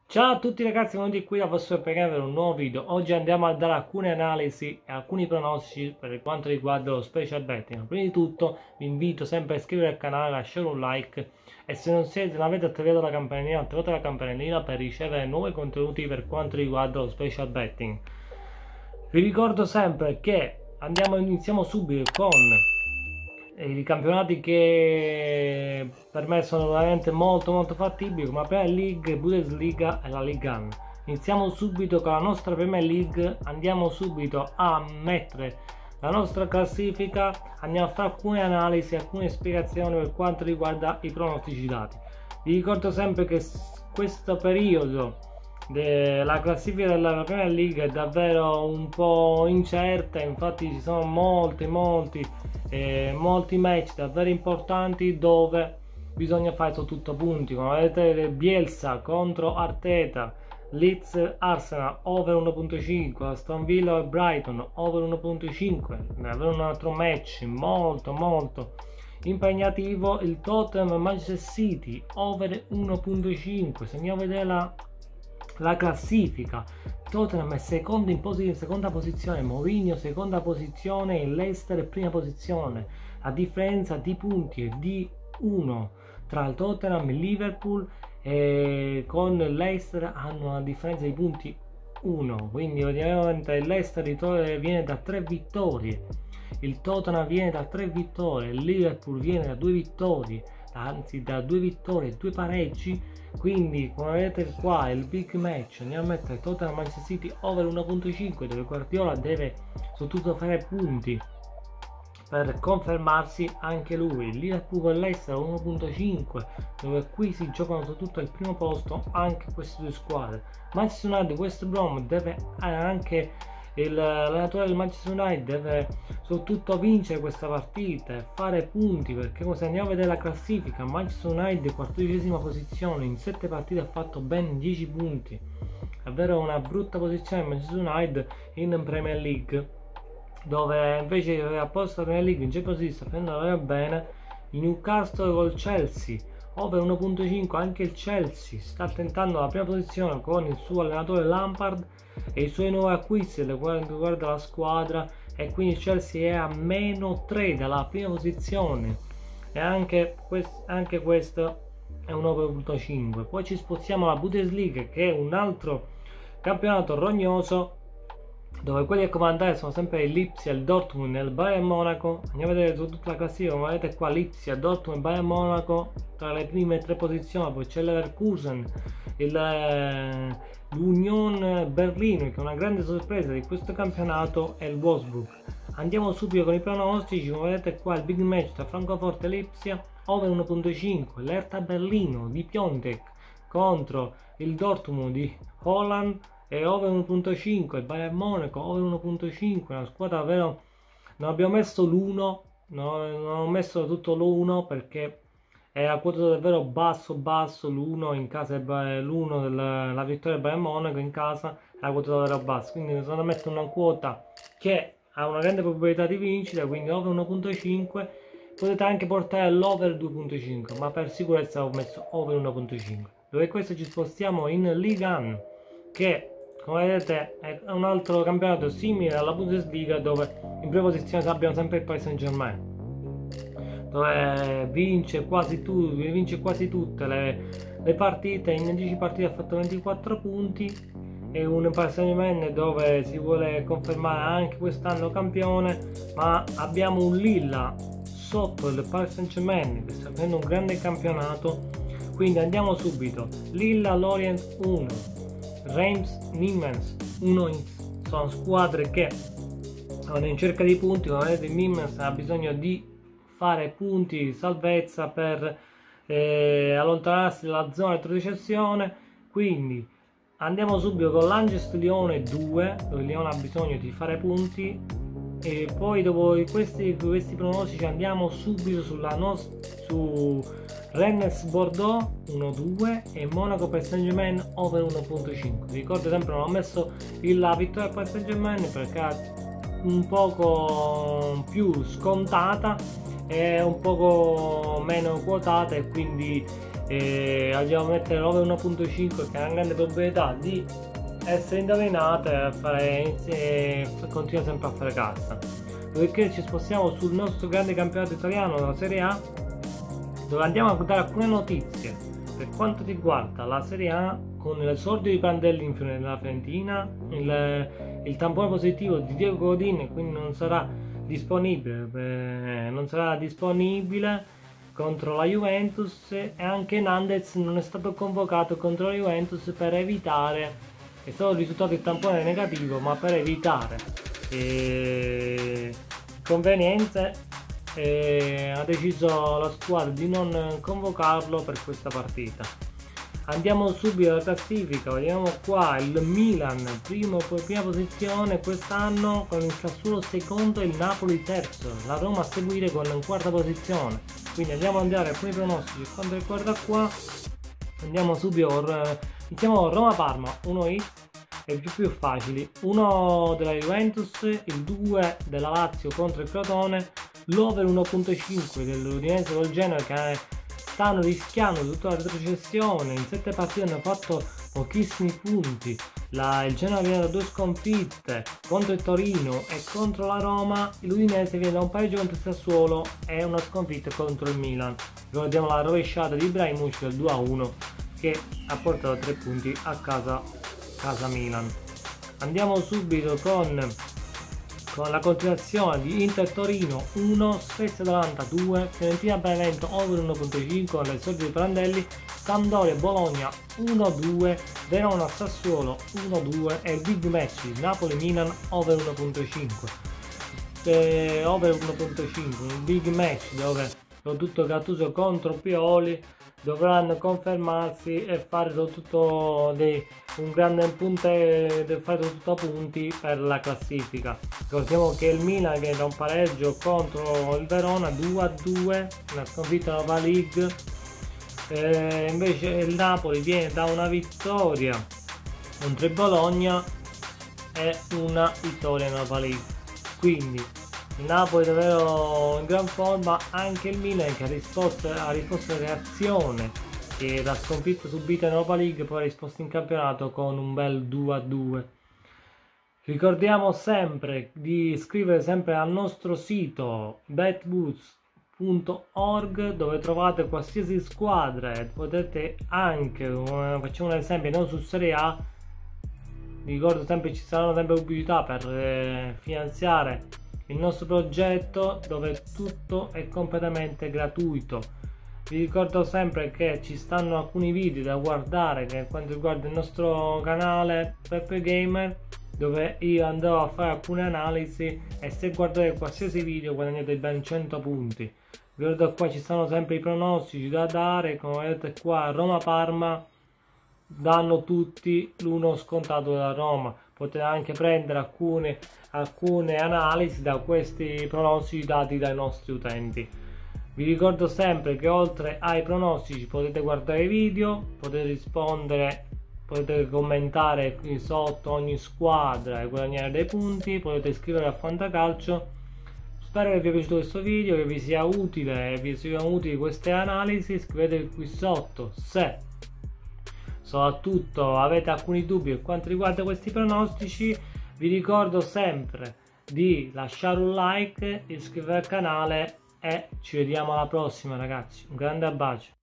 Ciao a tutti ragazzi, benvenuti qui al vostro canale per un nuovo video. Oggi andiamo a dare alcune analisi e alcuni pronostici per quanto riguarda lo special betting. Prima di tutto vi invito sempre a iscrivervi al canale, lasciare un like e se non avete attivato la campanellina, attivate la campanellina per ricevere nuovi contenuti per quanto riguarda lo special betting. Vi ricordo sempre che iniziamo subito con i campionati che per me sono veramente molto fattibili, come la Premier League, Bundesliga e la Liga 1. Iniziamo subito con la nostra Premier League, andiamo subito a mettere la nostra classifica, andiamo a fare alcune analisi, alcune spiegazioni per quanto riguarda i pronostici dati. Vi ricordo sempre che questo periodo la classifica della Premier League è davvero un po' incerta, infatti ci sono molti match davvero importanti dove bisogna fare soprattutto punti, come vedete Bielsa contro Arteta, Leeds Arsenal over 1.5, Aston Villa e Brighton over 1.5, davvero un altro match molto impegnativo. Il Tottenham Manchester City over 1.5. se andiamo a vedere la classifica, Tottenham è secondo in seconda posizione, Mourinho seconda posizione, il Leicester prima posizione. La differenza di punti è di 1 tra il Tottenham e il Liverpool, e con il Leicester hanno una differenza di punti 1, quindi ovviamente il Leicester viene da 3 vittorie, il Tottenham viene da 3 vittorie, il Liverpool viene da 2 vittorie, anzi da 2 vittorie e 2 pareggi. Quindi come vedete qua il big match, andiamo a mettere Tottenham Manchester City over 1.5, dove Guardiola deve soprattutto fare punti per confermarsi anche lui. Il Liverpool con Leicester 1.5, dove qui si giocano soprattutto il primo posto anche queste due squadre. Manchester United West Brom deve anche l'allenatore del Manchester United deve soprattutto vincere questa partita e fare punti, perché se andiamo a vedere la classifica, Manchester United 14ª posizione, in 7 partite ha fatto ben 10 punti, davvero una brutta posizione Manchester United in Premier League, dove invece a posto Premier League in Champions League sta facendo davvero bene. Il Newcastle col Chelsea over 1.5, anche il Chelsea sta tentando la prima posizione con il suo allenatore Lampard e i suoi nuovi acquisti per quanto riguarda la squadra, e quindi il Chelsea è a -3 dalla prima posizione, e anche questo è un 9.5. Poi ci spostiamo alla Bundesliga, che è un altro campionato rognoso, dove quelli a comandare sono sempre il Lipsia, il Dortmund e il Bayern Monaco. Andiamo a vedere tutta la classifica, come vedete qua Lipsia, Dortmund e Bayern Monaco tra le prime 3 posizioni, poi c'è l'Leverkusen, l'Union Berlino, che è una grande sorpresa di questo campionato, e il Wolfsburg. Andiamo subito con i pronostici, come vedete qua il big match tra Francoforte e Lipsia over 1.5, l'Hertha Berlino di Piontek contro il Dortmund di Holland e over 1.5, il Bayern Monaco over 1.5, una squadra davvero, non abbiamo messo l'1, non ho messo tutto l'1 perché è a quotato davvero basso l'1 in casa, l'1 della vittoria del Bayern Monaco in casa è a quotato davvero basso, quindi bisogna mettere una quota che ha una grande probabilità di vincita, quindi over 1.5. potete anche portare l'over 2.5, ma per sicurezza ho messo over 1.5. dove questo ci spostiamo in Liga 1, che come vedete è un altro campionato simile alla Bundesliga, dove in prima posizione abbiamo sempre il Paris Saint Germain, dove vince quasi tutte le partite. In 10 partite ha fatto 24 punti, e un Paris Saint Germain dove si vuole confermare anche quest'anno campione, ma abbiamo un Lilla sotto il Paris Saint Germain che sta facendo un grande campionato. Quindi andiamo subito: Lilla Lorient 1, Reims Niemens 1, sono squadre che sono in cerca di punti. Come vedete Niemens ha bisogno di fare punti di salvezza per allontanarsi dalla zona di retrocessione. Quindi andiamo subito con l'Angers Lione 2, dove il Lione ha bisogno di fare punti, e poi dopo questi pronostici andiamo subito su Rennes Bordeaux 1-2 e Monaco per Saint Germain over 1.5. Vi ricordo sempre non ho messo la vittoria per Saint Germain perché è un poco più scontata e un poco meno quotata, e quindi e andiamo a mettere l'over 1.5 che ha una grande probabilità di essere indovinate e continua sempre a fare cassa. Dopodiché ci spostiamo sul nostro grande campionato italiano, la Serie A, dove andiamo a dare alcune notizie per quanto riguarda la Serie A, con l'esordio di Prandelli nella Fiorentina, il tampone positivo di Diego Godin, quindi non sarà disponibile contro la Juventus, e anche Nandez non è stato convocato contro la Juventus per evitare, è stato il risultato del tampone negativo, ma per evitare convenienze ha deciso la squadra di non convocarlo per questa partita. Andiamo subito alla classifica, vediamo qua il Milan prima posizione quest'anno con il Sassuolo secondo e il Napoli terzo, la Roma a seguire con quarta posizione. Quindi andiamo ad andare a alcuni pronostici per quanto riguarda qua. Andiamo subito, iniziamo Roma-Parma 1x, è più facili, 1 della Juventus, il 2 della Lazio contro il Crotone, l'over 1.5 dell'Udinese col Genoa che stanno rischiando tutta la retrocessione, in 7 partite hanno fatto pochissimi punti, il Genoa viene da 2 sconfitte contro il Torino e contro la Roma, l'Udinese viene da un pareggio contro il Sassuolo e una sconfitta contro il Milan. Ricordiamo la rovesciata di Ibrahimovic del 2-1 che ha portato 3 punti a casa Milan. Andiamo subito con la continuazione di Inter Torino 1, Spezia Atalanta 2, Fiorentina Benevento over 1.5 con l'esordio di Prandelli, Sampdoria Bologna 1-2, Verona Sassuolo 1-2 e il big match di Napoli Milan over 1.5. Over 1.5, un big match dove soprattutto Gattuso contro Pioli dovranno confermarsi e fare soprattutto un grande fare soprattutto punti per la classifica. Ricordiamo che il Milan viene da un pareggio contro il Verona 2-2, una sconfitta Europa League, invece il Napoli viene da una vittoria contro il Bologna e una vittoria in Europa League. Quindi il Napoli è davvero in gran forma, anche il Milan che ha risposto alla reazione e la sconfitta subita in Europa League, poi ha risposto in campionato con un bel 2-2. Ricordiamo sempre di iscrivere sempre al nostro sito betboots.org dove trovate qualsiasi squadra e potete anche, facciamo un esempio, non su Serie A, vi ricordo sempre ci saranno sempre pubblicità per finanziare il nostro progetto dove tutto è completamente gratuito. Vi ricordo sempre che ci stanno alcuni video da guardare per quanto riguarda il nostro canale Peppe Gamer, dove io andrò a fare alcune analisi e se guardate qualsiasi video guadagnate ben 100 punti. Vi ricordo qua ci stanno sempre i pronostici da dare, come vedete qua Roma-Parma danno tutti l'uno scontato da Roma. Potete anche prendere alcune analisi da questi pronostici dati dai nostri utenti. Vi ricordo sempre che oltre ai pronostici potete guardare i video, potete rispondere, potete commentare qui sotto ogni squadra e guadagnare dei punti, potete iscrivervi a Fantacalcio. Spero che vi sia piaciuto questo video, che vi sia utile e vi siano utili queste analisi. Iscrivetevi qui sotto se soprattutto avete alcuni dubbi per quanto riguarda questi pronostici. Vi ricordo sempre di lasciare un like, iscrivervi al canale e ci vediamo alla prossima ragazzi. Un grande abbraccio.